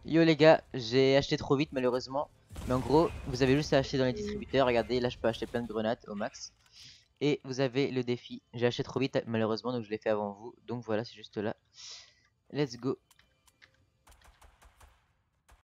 Yo les gars, j'ai acheté trop vite malheureusement. Mais en gros, vous avez juste à acheter dans les distributeurs. Regardez, là je peux acheter plein de grenades au max. Et vous avez le défi. J'ai acheté trop vite malheureusement, donc je l'ai fait avant vous. Donc voilà, c'est juste là. Let's go.